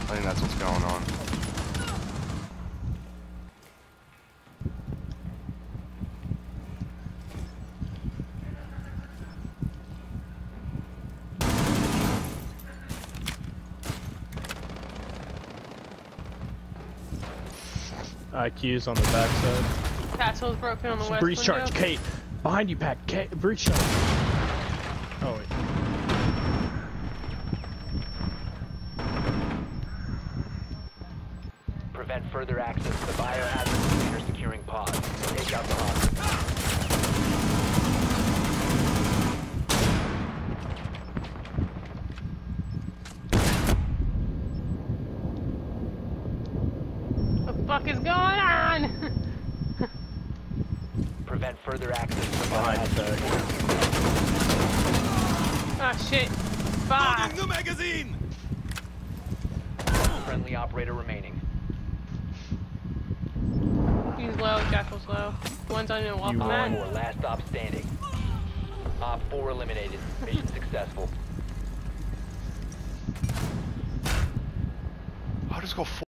I think that's what's going on. IQ's on the backside. Castle's broken on the west Breach window. charge, Kate. Behind you, Pat. Kate, breach charge. Oh wait. Prevent further access to the biohazard container securing pods. Take out the hostage. What the fuck is going on? Prevent further access to the Behind biohazard. Oh shit. Fuck. Loading the magazine! Friendly operator remaining. He's low, Jackal's low. One's on your welcome Op mat. 4, last stop standing. Op 4 eliminated. Mission successful. I'll just go